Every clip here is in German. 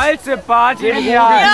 geilste Party im Ja. Jahr.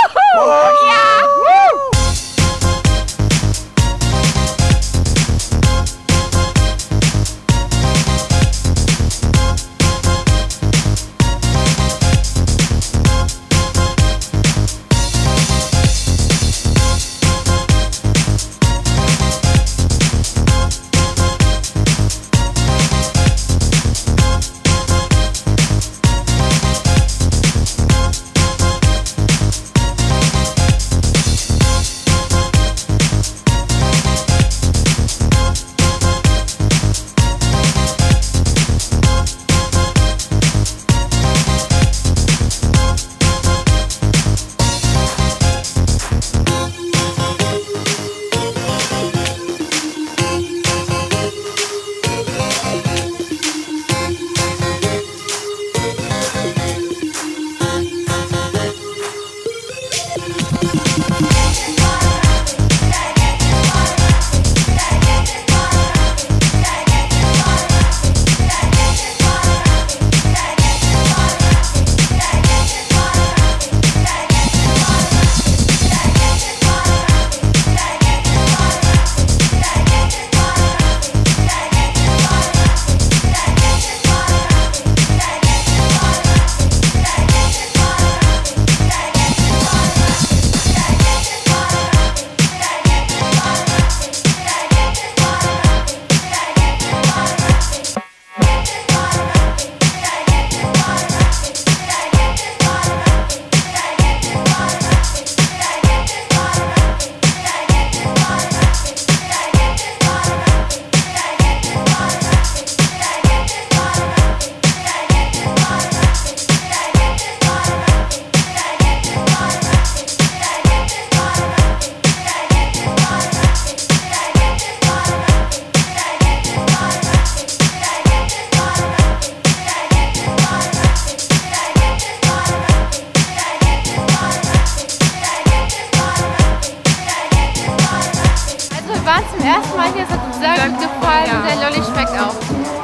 Wir waren zum ersten Mal hier, es hat uns sehr gut gefallen und der Lolli schmeckt auch.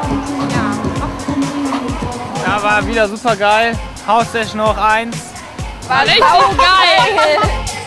Ja, war wieder super geil. Haussession hoch 1. War richtig geil!